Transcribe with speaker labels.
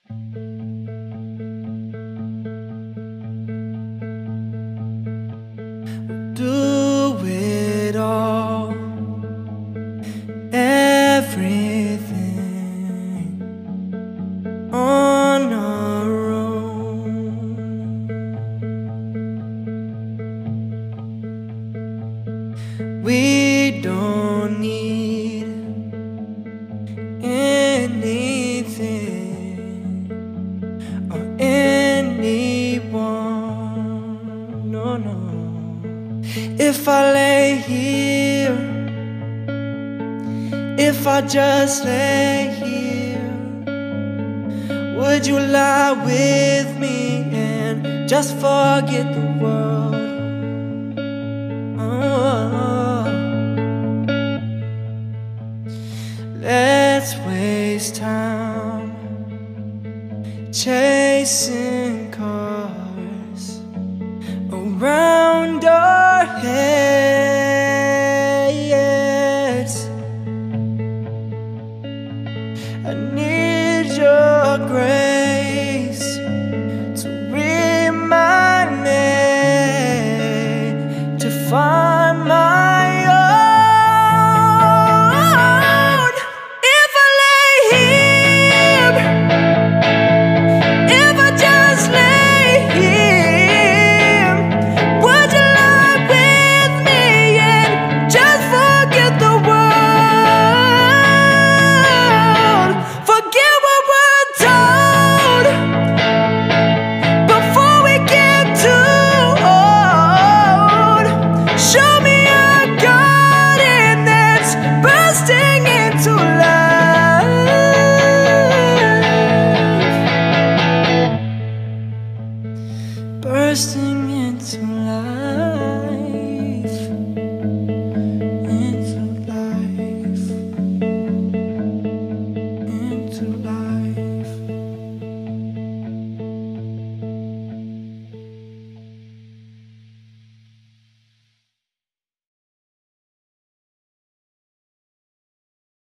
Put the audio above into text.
Speaker 1: Do it all, everything on our own. We don't need anything or anyone, no, no. If I lay here, if I just lay here, would you lie with me and just forget the world? Oh, let's waste time chasing cars around our heads. I need your grace.